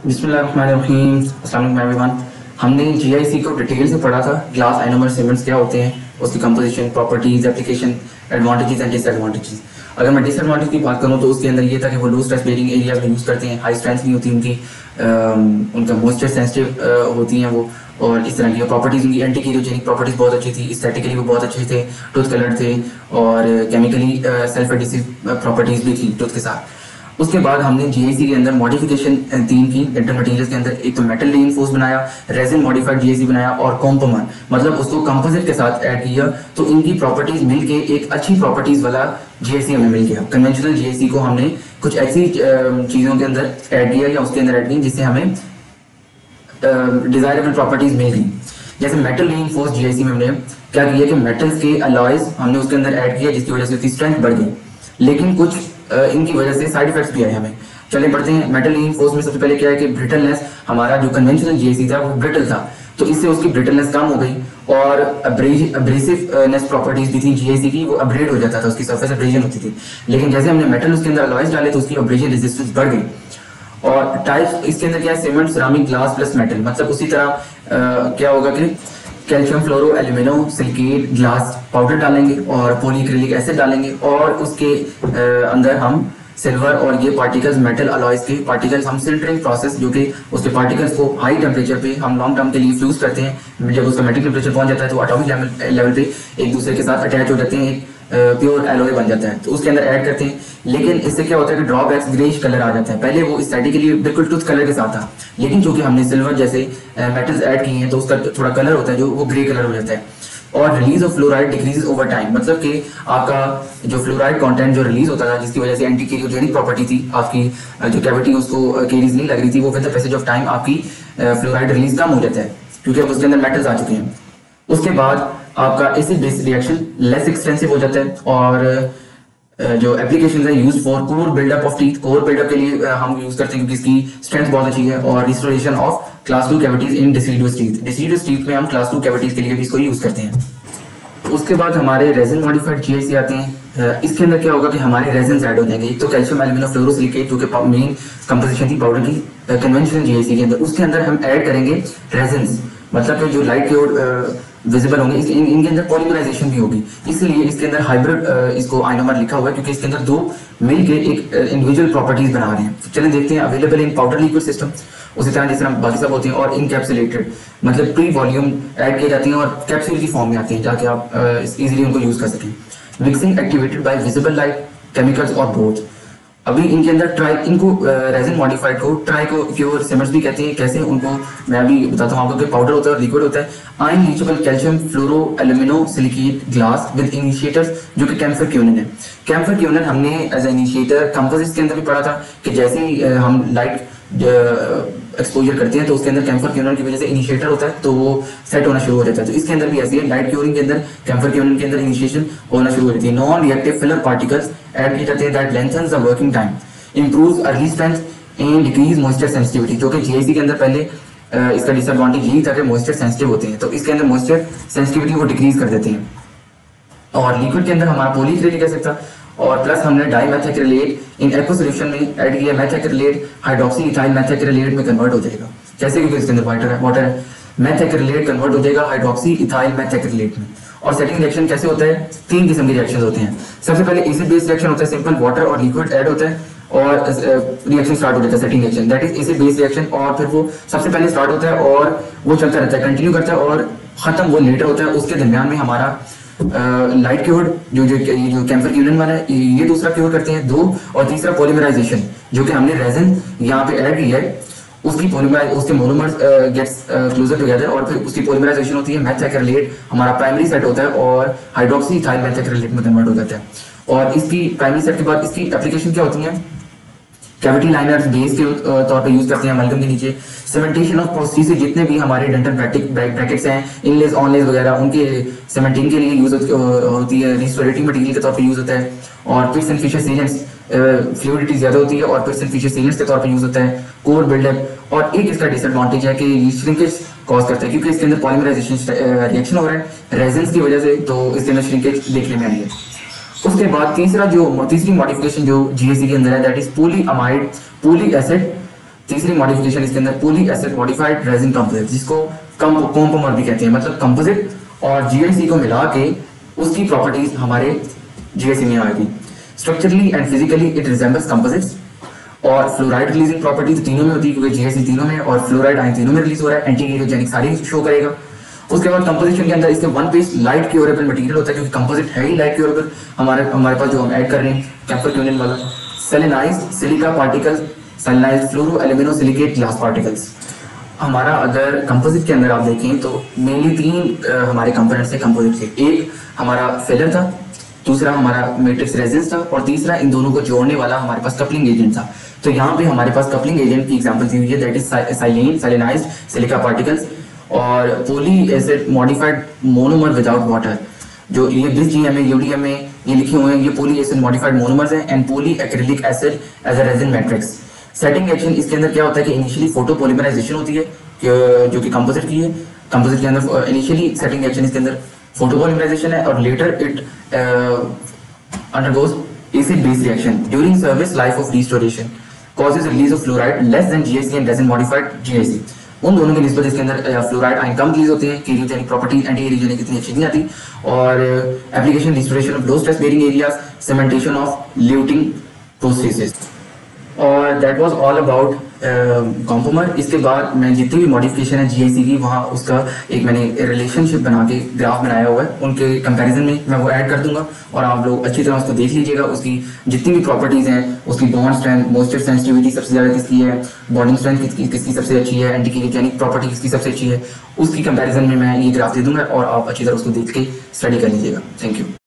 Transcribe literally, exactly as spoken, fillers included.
बिस्मिल्लाहिर्रहमानिर्रहीम। अस्सलाम वालेकुम एवरीवन। हमने जीआईसी को डिटेल से पढ़ा था। ग्लास आइनोमर सीमेंट्स क्या होते हैं, उसकी composition, properties, application, advantages and disadvantages. अगर मैं डिसएडवांटेज की बात करूं तो उसके अंदर ये था कि वो लो स्ट्रेस बेरिंग एरियाज में यूज़ करते हैं, हाई स्ट्रेंथ नहीं होती उनकी, उनका मॉइस्चर सेंसिटिव होती हैं वो, और इस तरह की प्रॉपर्टीज उनकी एंटी कीरोजेनिक प्रॉपर्टीज बहुत अच्छी थी, एस्थेटिकली वो बहुत अच्छे थे, टूथ कलर थे, और केमिकली सेल्फ एडिसिव प्रॉपर्टीज भी थी टूथ के साथ। उसके बाद हमने जीआईसी के अंदर मॉडिफिकेशन तीन की इंटर मटेरियल्स के अंदर। एक तो मेटल रीइंफोर्स बनाया, रेजिन मॉडिफाइड जीआईसी बनाया, और कॉम्पोमर मतलब उसको कंपोजिट के साथ ऐड किया, तो इनकी प्रॉपर्टीज मिलके एक अच्छी प्रॉपर्टीज वाला जीआईसी हमें मिल गया। कन्वेंशनल जीआईसी को हमने कुछ ऐसी चीज़ों के अंदर ऐड किया या उसके अंदर ऐड किया जिससे हमें डिजायरेबल प्रॉपर्टीज मिल गई। जैसे मेटल रीइंफोर्स जीआईसी में हमने क्या किया कि मेटल्स के अलॉयज हमने उसके अंदर ऐड किया, जिसकी वजह से उसकी स्ट्रेंथ बढ़ गई, लेकिन कुछ इनकी वजह से साइड इफेक्ट्स भी आए हमें। चलिए पढ़ते हैं। मेटल रीइंफोर्स में सबसे पहले क्या है कि ब्रिटलनेस, हमारा जो कन्वेंशनल जीआईसी था वो ब्रिटल था, तो इससे उसकी ब्रिटलनेस कम हो गई, और अब्रेसिवनेस प्रॉपर्टीज भी थी जीआईसी की, वो अब्रेड हो जाता था, उसकी सरफेस अब्रेजन होती थी। लेकिन जैसे हमने मेटल उसके अंदर अलॉयज डाले तो उसकी अब्रेजन रेजिस्टेंस बढ़ गई। और टाइप्स इसके अंदर क्या है, cement, ceramic, glass plus metal. मतलब उसी तरह आ, क्या होगा कि calcium fluoro alumino silicate glass powder डालेंगे और पॉलीक्रिलिक एसिड डालेंगे, और उसके आ, अंदर हम सिल्वर और ये पार्टिकल्स, मेटल अलॉयज के पार्टिकल्स, हम सिल्टरिंग प्रोसेस, जो कि उसके पार्टिकल्स को हाई टेम्परेचर पे हम लॉन्ग टर्म के लिए फ्यूज करते हैं। जब उसका मेटल टेम्परेचर पहुंच जाता है तो एटॉमिक लेवल लेवल पे एक दूसरे के साथ अटैच हो जाते हैं, प्योर एलॉय बन जाता है, तो उसके अंदर ऐड करते हैं। लेकिन इससे क्या होता है कि ड्रॉबैक्स, ग्रेइश कलर आ जाता है। पहले वो एस्थेटिकली बिल्कुल टूथ कलर के साथ था, लेकिन चूंकि हमने सिल्वर जैसे मेटल्स ऐड किए हैं तो उसका थोड़ा कलर होता है जो वो ग्रे कलर हो जाता है। और release of fluoride decrease over time, मतलब कि आपका जो फ्लोराइड कंटेंट जो रिलीज होता था, जिसकी वजह से एंटी कैरियोजेनिक प्रॉपर्टी थी, आपकी जो कैविटी उसको कैरीज नहीं लग रही थी, वो with the passage of time आपकी फ्लोराइड रिलीज कम हो जाता है, क्योंकि अब उसके अंदर मेटल्स आ चुके हैं। उसके बाद आपका acid base reaction less extensive हो जाता है, और जो एप्लीकेशन है use for core buildup of teeth, core buildup के लिए हम यूज करते हैं क्योंकि इसकी स्ट्रेंथ बहुत अच्छी है, और restoration of class two cavities in deciduous teeth. Deciduous teeth में हम क्लास टू कैविटीज के लिए भी इसको यूज करते हैं। उसके बाद हमारे रेजिन मॉडिफाइड जीआईसी आते हैं। इसके अंदर क्या होगा कि हमारे रेजिन ऐड हो जाएंगे। एक तो कैल्शियम एल्यूमिनो फ्लोरोसिलिकेट जो कि मेन कंपोजिशन थी पाउडर की कन्वेंशनल जीआईसी के अंदर, उसके अंदर हम ऐड करेंगे रेजिन, मतलब कि जो लाइट की ओर विजिबल होंगे, इस, इन, इनके अंदर पॉलीमराइजेशन भी होगी, इसलिए इसके अंदर हाइब्रिड इसको आइनोमर लिखा हुआ है, क्योंकि इसके अंदर दो मिलके एक इंडिविजुअल प्रॉपर्टीज बना रहे हैं। चलें देखते हैं। Available in powder liquid system, उसी तरह जिस तरह बाकी सब होती हैं, और इनकैप्सुलेटेड मतलब प्री वॉल्यूम ऐड किए जाती हैं और कैप्सूल की फॉर्म में आती हैं, ताकि आप इजीली उनको यूज कर सकें। Mixing activated by visible light, chemicals और बोथ। अभी इनके अंदर ट्राई इनको रेजिन मॉडिफाइड को ट्राई को क्योर सीमेंट्स भी कहते हैं। कैसे, उनको मैं अभी बताता हूँ आपको कि पाउडर होता है और लिक्विड होता है। Ion leachable calcium fluoro alumino silicate glass with initiators, जो कि कैम्फर क्यूनिन है। कैम्फर क्यूनिन हमने एज इनिशिएटर कंपोजिट्स के अंदर भी पढ़ा था कि जैसे ही हम लाइट एक्सपोजर करते हैं तो उसके अंदर कैम्फर क्यूनिन की वजह से इनिशिएटर होता है, तो वो सेट होना शुरू हो जाता है। तो इसके अंदर भी ऐसी है, लाइट क्यूरिंग के अंदर कैम्फर क्यूनिन के अंदर इनिशिएशन होना शुरू हो जाती है। Non reactive filler particles add किए जाते हैं that lengthens the working time, improves early strength and decrease moisture sensitivity, जो कि जीआईसी के अंदर पहले इसका डिसएडवांटेज यही था कि मॉइस्चर सेंसिटिव होते हैं, तो इसके अंदर मॉइस्चर सेंसिटिविटी को डिक्रीज कर देते हैं। और लिक्विड के अंदर हमारा पॉलीक्रिलिक एसिड था, और प्लस हमने डाइमेथाक्रिलेट इन एक्वा सॉल्यूशन में ऐड किया। मेथाक्रिलेट हाइड्रोक्सी इथाइल मेथाक्रिलेट में कन्वर्ट हो जाएगा, जैसे क्योंकि इसके अंदर वाटर है वाटर है मेथाक्रिलेट कन्वर्ट हो जाएगा हाइड्रोक्सी इथाइल मेथाक्रिलेट में। और सेटिंग रिएक्शन कैसे होता है, तीन किस्म के रिएक्शन होते हैं। सबसे पहले एसिड बेस रिएक्शन होता है, सिंपल वाटर और लिक्विड ऐड होता है और रिएक्शन स्टार्ट हो जाता है, setting reaction, that is acid base reaction. और फिर वो सबसे पहले स्टार्ट होता है और वो चलता रहता है, कंटिन्यू करता है, और खत्म वो लेटर होता है। उसके दरमियान में हमारा लाइट uh, क्योर जो जो जो कैम्फर क्यूनिन वाला है, ये दूसरा क्योर करते हैं दो, और तीसरा पॉलीमराइजेशन जो कि हमने रेजिन यहाँ पे ऐड किया है, उसकी पॉलीमराइज उसके मोनोमर्स गेट्स क्लोजर टुगेदर, और फिर उसकी पॉलीमराइजेशन होती है। मेथाक्रिलेट हमारा प्राइमरी सेट होता है और हाइड्रोक्सी इथाइल मेथाक्रिलेट में कन्वर्ट हो जाता है। और इसकी प्राइमरी सेट के बाद इसकी एप्लीकेशन क्या होती है, कैविटी लाइनर्स बेस के तौर पे यूज करते हैं अमलगम के नीचे। सीमेंटेशन ऑफ प्रोस्थेसिस, जितने भी हमारे डेंटल ब्रैकेट्स हैं, इनलेस ऑनलेस वगैरह, उनके सीमेंटिंग के लिए यूज होती है, रिस्टोरेटिव मटेरियल के तौर पे यूज होता है। और pits and fissure sealants, fluidity ज्यादा होती है और पिट्स एंड फिशर सीलेंट्स के तौर पे यूज होता है। कोर बिल्डअप, और एक इसका डिसएडवांटेज है कि ये श्रिंकेज कॉज करता है, क्योंकि इसके अंदर पॉलीमराइजेशन रिएक्शन हो रहा है रेजिन्स की वजह से, तो इसके अंदर श्रिंकेज देखने में आई है। उसके बाद तीसरा जो तीसरी मॉडिफिकेशन जो जीआईसी के अंदर है, that is polyamide poly acid तीसरी मॉडिफिकेशन इसके अंदर poly acid modified resin composite, जिसको कॉम्पोमर भी कहते हैं, मतलब कंपोजिट और जीआईसी को मिला के उसकी प्रॉपर्टीज हमारे जीआईसी में आएगी। Structurally and physically it resembles composites, और फ्लोराइड रिलीजिंग प्रॉपर्टीज तीनों में होती है क्योंकि जीआईसी तीनों में और फ्लोराइड आयन तीनों में रिलीज हो रहा है, एंटी केरियोजेनिक सारी शो करेगा। उसके बाद कंपोजिशन के अंदर इसके one piece light curable material होता है क्योंकि कंपोजिट है ही लाइट क्योरेबल। हमारे हमारे पास जो हम ऐड कर रहे हैं कैप्सुल क्यूनिन वाला silanized silica particles, silanized fluoro alumino silicate glass particles. हमारा अगर कंपोजिट के अंदर आप देखें तो मेनली तीन आ, हमारे कंपोनेंट्स है कंपोजिट के। एक हमारा फिलर था, दूसरा हमारा मैट्रिक्स रेजिन था, और तीसरा इन दोनों को जोड़ने वाला हमारे पास कपलिंग एजेंट था। तो यहाँ पे हमारे पास कपलिंग एजेंट की एग्जांपल दी हुई है, that is silane silanized silica particles और poly acid modified monomer without water. जो ये बिस जी एम है, यूडीएम में ये लिखे हुए हैं, ये पॉली एसिड मॉडिफाइड मोनोमर्स हैं and poly acrylic acid as a resin matrix. Setting action इसके अंदर क्या होता है कि इनिशियली फोटो पॉलीमराइजेशन होती है जो कि कंपोजिट की है। कंपोजिट के अंदर इनिशियली सेटिंग एक्शन इसके अंदर फोटो पॉलीमराइजेशन है और later it undergoes acid base reaction during service life of restoration causes release of fluoride less than G I C and resin modified G I C। उन दोनों की निस्बत इसके अंदर फ्लोराइड आयन कम रिलीज होते हैं, केरियोजेनिक प्रॉपर्टीज एंटी केरियोजेनिक इतनी अच्छी नहीं आती, और application restoration of low stress bearing areas, cementation of luting processes. और that was all about compomer. इसके बाद मैं जितनी भी मॉडिफिकेशन है जीआईसी की वहाँ उसका एक मैंने रिलेशनशिप बना के ग्राफ बनाया हुआ है, उनके कंपैरिजन में मैं वो ऐड कर दूंगा और आप लोग अच्छी तरह उसको देख लीजिएगा। उसकी जितनी भी प्रॉपर्टीज हैं, उसकी बॉन्ड स्ट्रेंथ, मॉइस्चर सेंसिटिविटी सबसे ज़्यादा किसकी है, बॉन्डिंग स्ट्रेंथ किसकी किसकी सबसे अच्छी है, एंटी केरियोजेनिक प्रॉपर्टी किसकी सबसे अच्छी है, उसकी कंपैरिजन में मैं ये ग्राफ दे दूंगा और आप अच्छी तरह उसको देख के स्टडी कर लीजिएगा। Thank you.